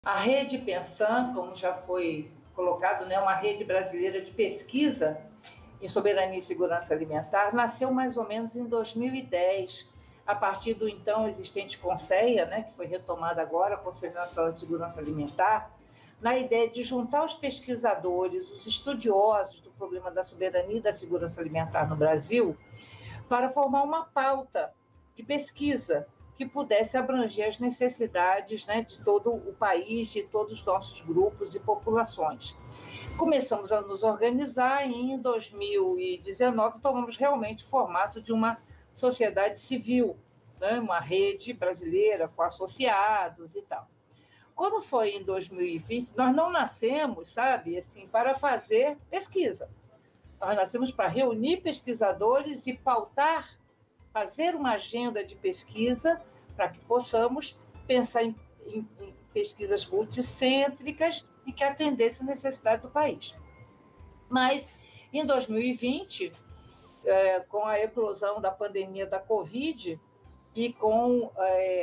A rede Pensan, como já foi colocado, né, uma rede brasileira de pesquisa em soberania e segurança alimentar, nasceu mais ou menos em 2010, a partir do então existente CONSEA, né, que foi retomado agora, Conselho Nacional de Segurança Alimentar, na ideia de juntar os pesquisadores, os estudiosos do problema da soberania e da segurança alimentar no Brasil, para formar uma pauta de pesquisa que pudesse abranger as necessidades, né, de todo o país, de todos os nossos grupos e populações. Começamos a nos organizar e em 2019 tomamos realmente o formato de uma sociedade civil, né, uma rede brasileira com associados e tal. Quando foi em 2020, nós não nascemos, sabe, assim, para fazer pesquisa. Nós nascemos para reunir pesquisadores e pautar, fazer uma agenda de pesquisa para que possamos pensar em pesquisas multicêntricas e que atendessem a necessidade do país. Mas, em 2020, com a eclosão da pandemia da Covid e com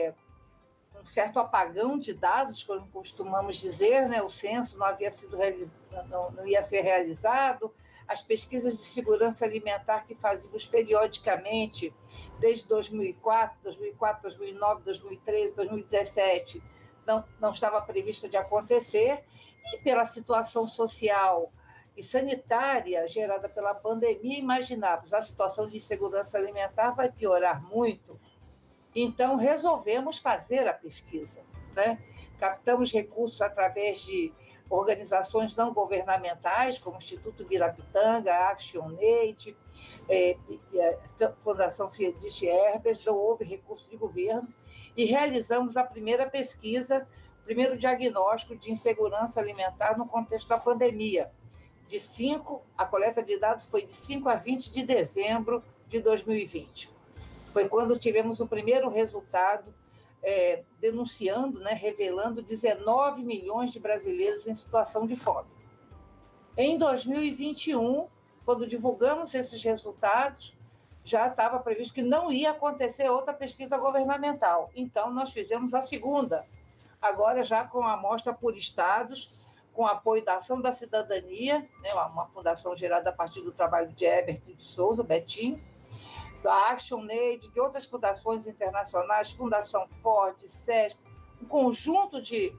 um certo apagão de dados, como costumamos dizer, né? O censo não havia sido não ia ser realizado, as pesquisas de segurança alimentar que fazíamos periodicamente, desde 2004, 2009, 2013, 2017, não estava prevista de acontecer, e pela situação social e sanitária gerada pela pandemia, imaginávamos a situação de insegurança alimentar vai piorar muito. Então, resolvemos fazer a pesquisa, né? Captamos recursos através de organizações não governamentais, como o Instituto Birapitanga, ActionAid, Fundação Friedrich Ebert, não houve recurso de governo, e realizamos a primeira pesquisa, o primeiro diagnóstico de insegurança alimentar no contexto da pandemia. A coleta de dados foi de 5 a 20 de dezembro de 2020. Foi quando tivemos o primeiro resultado denunciando, né, revelando 19 milhões de brasileiros em situação de fome. Em 2021, quando divulgamos esses resultados, já estava previsto que não ia acontecer outra pesquisa governamental. Então, nós fizemos a segunda, agora já com a amostra por estados, com apoio da Ação da Cidadania, né, uma fundação gerada a partir do trabalho de Herbert de Souza, Betinho, da ActionAid, de outras fundações internacionais, Fundação Ford, SESC, um conjunto de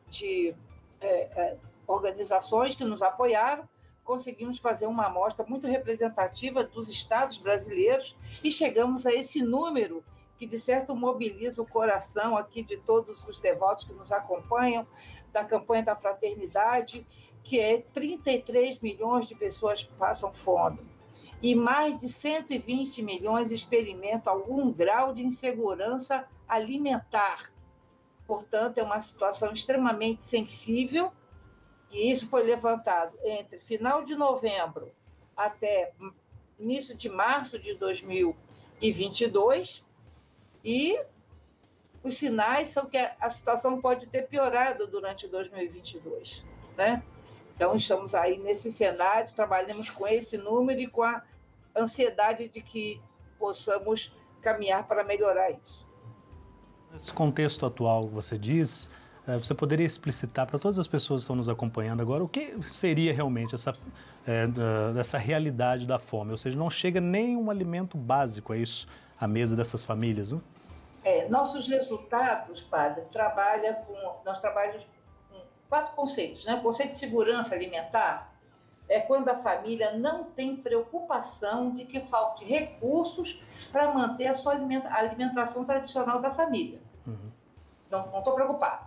organizações que nos apoiaram, conseguimos fazer uma amostra muito representativa dos estados brasileiros e chegamos a esse número que, de certo, mobiliza o coração aqui de todos os devotos que nos acompanham, da campanha da fraternidade, que é 33 milhões de pessoas passam fome. E mais de 120 milhões experimentam algum grau de insegurança alimentar. Portanto, é uma situação extremamente sensível, e isso foi levantado entre final de novembro até início de março de 2022, e os sinais são que a situação pode ter piorado durante 2022, né? Então, estamos aí nesse cenário, trabalhamos com esse número e com a ansiedade de que possamos caminhar para melhorar isso. Nesse contexto atual, você diz, você poderia explicitar para todas as pessoas que estão nos acompanhando agora o que seria realmente essa realidade da fome? Ou seja, não chega nenhum alimento básico, é isso, à mesa dessas famílias, não? Nossos resultados, padre, nós trabalhamos com 4 conceitos, né? O conceito de segurança alimentar é quando a família não tem preocupação de que falte recursos para manter a sua alimentação tradicional da família. Uhum. Não estou preocupado.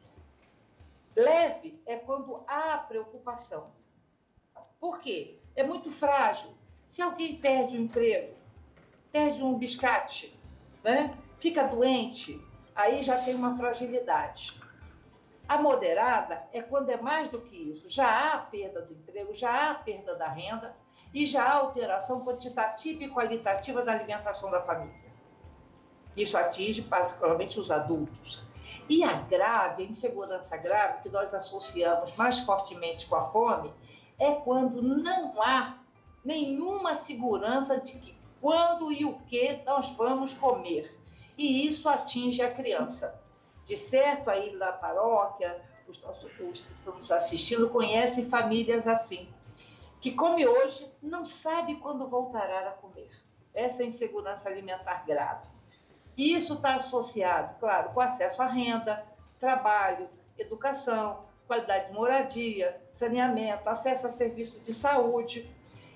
Leve é quando há preocupação. Por quê? É muito frágil. Se alguém perde o emprego, perde um biscate, né? Fica doente, aí já tem uma fragilidade. A moderada é quando é mais do que isso. Já há perda do emprego, já há perda da renda e já há alteração quantitativa e qualitativa da alimentação da família. Isso atinge particularmente os adultos. E a grave, a insegurança grave, que nós associamos mais fortemente com a fome, é quando não há nenhuma segurança de que quando e o que nós vamos comer. E isso atinge a criança. De certo, aí na paróquia, os que estão nos assistindo conhecem famílias assim, que come hoje, não sabe quando voltará a comer. Essa insegurança alimentar grave. E isso está associado, claro, com acesso à renda, trabalho, educação, qualidade de moradia, saneamento, acesso a serviço de saúde.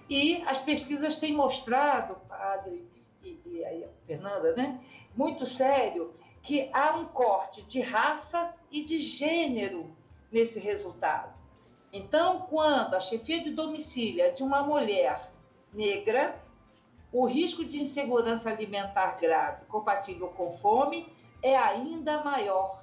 E as pesquisas têm mostrado, padre e aí a Fernanda, né, muito sério, que há um corte de raça e de gênero nesse resultado. Então, quando a chefia de domicílio é de uma mulher negra, o risco de insegurança alimentar grave compatível com fome é ainda maior,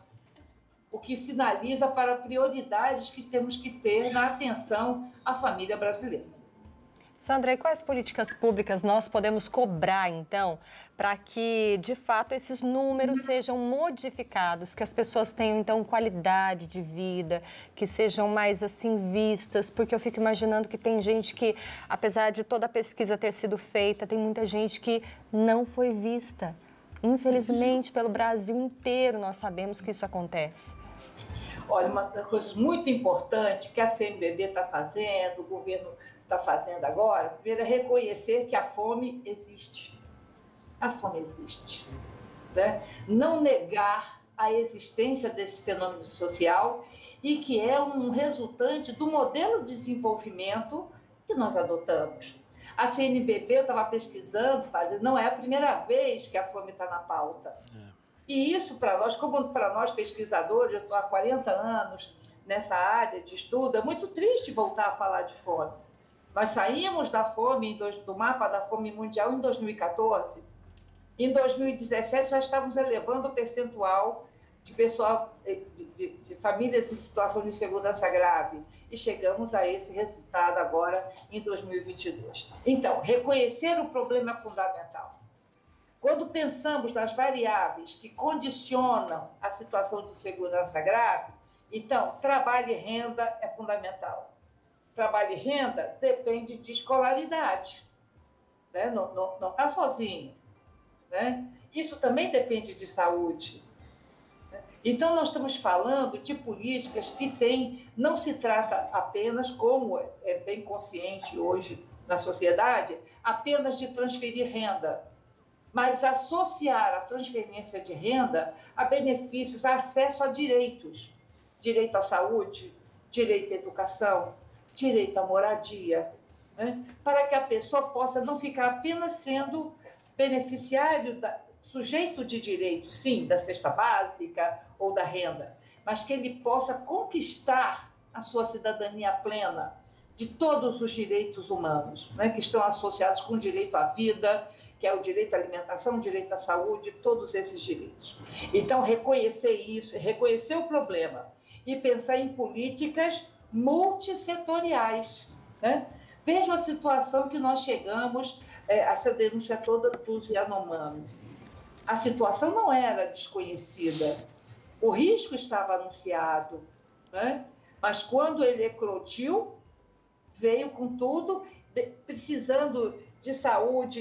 o que sinaliza para prioridades que temos que ter na atenção à família brasileira. Sandra, e quais políticas públicas nós podemos cobrar, então, para que, de fato, esses números sejam modificados, que as pessoas tenham, então, qualidade de vida, que sejam mais, assim, vistas? Porque eu fico imaginando que tem gente que, apesar de toda a pesquisa ter sido feita, tem muita gente que não foi vista. Infelizmente, pelo Brasil inteiro, nós sabemos que isso acontece. Olha, uma das coisas muito importantes que a CNBB está fazendo, o governo está fazendo agora, primeiro é reconhecer que a fome existe. A fome existe. Né? Não negar a existência desse fenômeno social e que é um resultante do modelo de desenvolvimento que nós adotamos. A CNBB, eu estava pesquisando, padre, não é a primeira vez que a fome está na pauta. E isso, para nós, como para nós pesquisadores, eu estou há 40 anos nessa área de estudo, é muito triste voltar a falar de fome. Nós saímos da fome, do mapa da fome mundial em 2014. Em 2017, já estávamos elevando o percentual de pessoal, de famílias em situação de insegurança grave. E chegamos a esse resultado agora em 2022. Então, reconhecer o problema é fundamental. Quando pensamos nas variáveis que condicionam a situação de insegurança grave, então, trabalho e renda é fundamental. Trabalho e renda depende de escolaridade, né? Não está sozinho. Né? Isso também depende de saúde. Né? Então, nós estamos falando de políticas que não se trata apenas, como é bem consciente hoje na sociedade, apenas de transferir renda, mas associar a transferência de renda a benefícios, a acesso a direitos. Direito à saúde, direito à educação, direito à moradia, né? Para que a pessoa possa não ficar apenas sendo beneficiário, sujeito de direito, sim, da cesta básica ou da renda, mas que ele possa conquistar a sua cidadania plena de todos os direitos humanos, né? Que estão associados com o direito à vida, que é o direito à alimentação, o direito à saúde, todos esses direitos. Então, reconhecer isso, reconhecer o problema e pensar em políticas multissetoriais. Né? Vejam a situação que nós chegamos, essa denúncia toda dos Yanomamis. A situação não era desconhecida, o risco estava anunciado, né? Mas quando ele eclodiu, veio com tudo, precisando de saúde,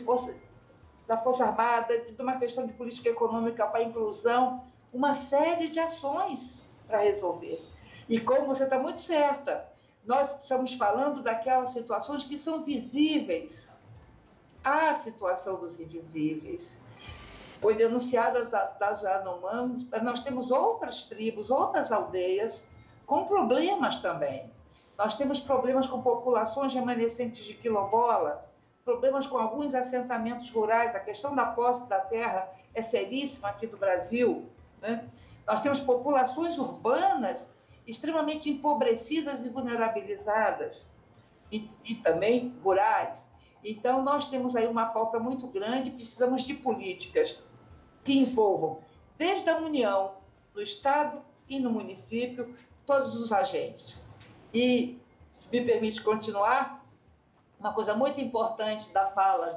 da Força Armada, de uma questão de política econômica para a inclusão, uma série de ações para resolver. E como você está muito certa, nós estamos falando daquelas situações que são visíveis. Há a situação dos invisíveis. Foi denunciada das Yanomamis, mas nós temos outras tribos, outras aldeias com problemas também. Nós temos problemas com populações remanescentes de quilombola, problemas com alguns assentamentos rurais. A questão da posse da terra é seríssima aqui do Brasil. Né? Nós temos populações urbanas extremamente empobrecidas e vulnerabilizadas, e também rurais. Então, nós temos aí uma pauta muito grande, precisamos de políticas que envolvam, desde a União, no Estado e no município, todos os agentes. E, se me permite continuar, uma coisa muito importante da fala,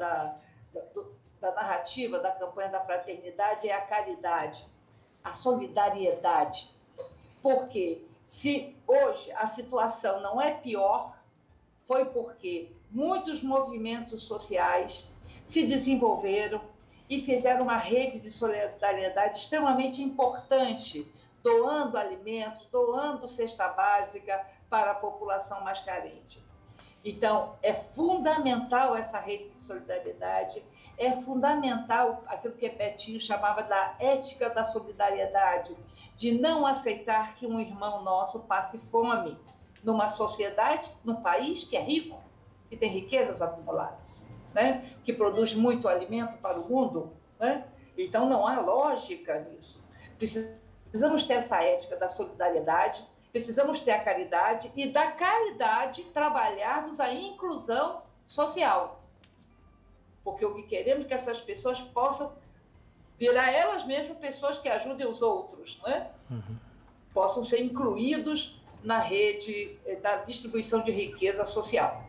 da narrativa, da campanha da fraternidade é a caridade, a solidariedade. Porque se hoje a situação não é pior, foi porque muitos movimentos sociais se desenvolveram e fizeram uma rede de solidariedade extremamente importante doando alimentos, doando cesta básica para a população mais carente. Então, é fundamental essa rede de solidariedade, é fundamental aquilo que Betinho chamava da ética da solidariedade, de não aceitar que um irmão nosso passe fome numa sociedade, num país que é rico, que tem riquezas acumuladas, né? Que produz muito alimento para o mundo, né? Então, não há lógica nisso. Precisamos ter essa ética da solidariedade, precisamos ter a caridade e, da caridade, trabalharmos a inclusão social. Porque o que queremos é que essas pessoas possam virar elas mesmas pessoas que ajudem os outros, né? Possam ser incluídos na rede da distribuição de riqueza social.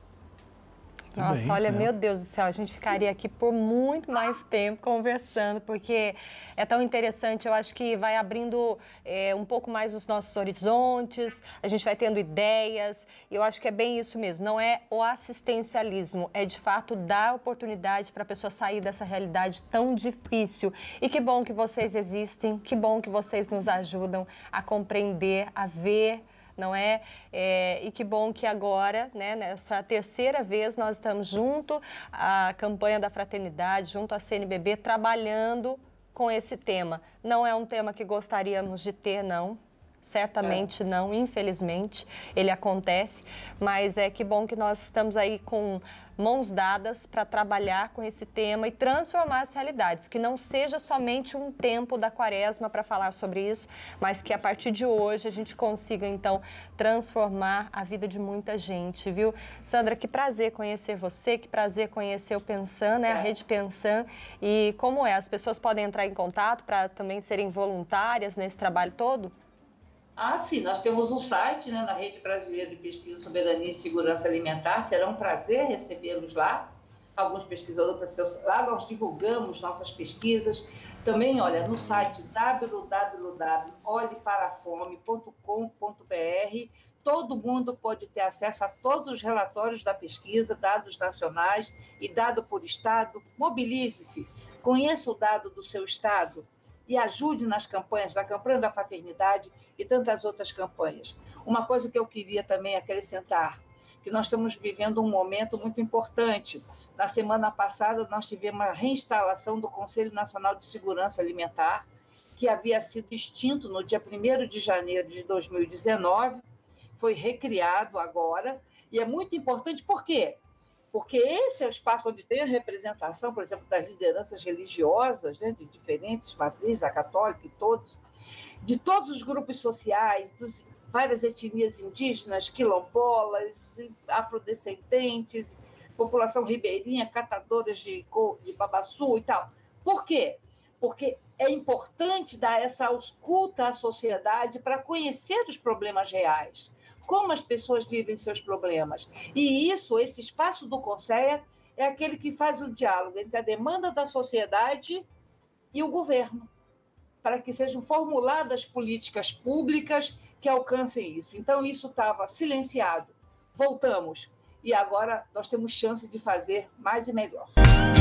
Nossa, bem, olha, meu Deus do céu, a gente ficaria aqui por muito mais tempo conversando, porque é tão interessante, eu acho que vai abrindo um pouco mais os nossos horizontes, a gente vai tendo ideias, e eu acho que é bem isso mesmo, não é o assistencialismo, é de fato dar oportunidade para a pessoa sair dessa realidade tão difícil. E que bom que vocês existem, que bom que vocês nos ajudam a compreender, a ver, não é? E que bom que agora, né, nessa terceira vez, nós estamos junto à campanha da fraternidade, junto à CNBB, trabalhando com esse tema. Não é um tema que gostaríamos de ter, não. Certamente não, infelizmente, ele acontece, mas que bom que nós estamos aí com mãos dadas para trabalhar com esse tema e transformar as realidades, que não seja somente um tempo da quaresma para falar sobre isso, mas que a partir de hoje a gente consiga, então, transformar a vida de muita gente, viu? Sandra, que prazer conhecer você, que prazer conhecer o Pensan, né, a Rede Pensan, e como as pessoas podem entrar em contato para também serem voluntárias nesse trabalho todo? Ah, sim, nós temos um site, né, na Rede Brasileira de Pesquisa, Soberania e Segurança Alimentar. Será um prazer recebê-los lá. Alguns pesquisadores lá, nós divulgamos nossas pesquisas. Também, olha, no site www.olheparafome.com.br, todo mundo pode ter acesso a todos os relatórios da pesquisa, dados nacionais e dado por estado. Mobilize-se, conheça o dado do seu estado e ajude nas campanhas, da campanha da fraternidade e tantas outras campanhas. Uma coisa que eu queria também acrescentar, que nós estamos vivendo um momento muito importante. Na semana passada, nós tivemos a reinstalação do Conselho Nacional de Segurança Alimentar, que havia sido extinto no dia 1º de janeiro de 2019, foi recriado agora, e é muito importante, por quê? Porque esse é o espaço onde tem a representação, por exemplo, das lideranças religiosas, né, de diferentes matrizes, a católica e todos, de todos os grupos sociais, das várias etnias indígenas, quilombolas, afrodescendentes, população ribeirinha, catadores de babaçu e tal. Por quê? Porque é importante dar essa escuta à sociedade para conhecer os problemas reais, como as pessoas vivem seus problemas. E isso, esse espaço do Conselho, é aquele que faz o diálogo entre a demanda da sociedade e o governo, para que sejam formuladas políticas públicas que alcancem isso. Então, isso estava silenciado. Voltamos. E agora nós temos chance de fazer mais e melhor.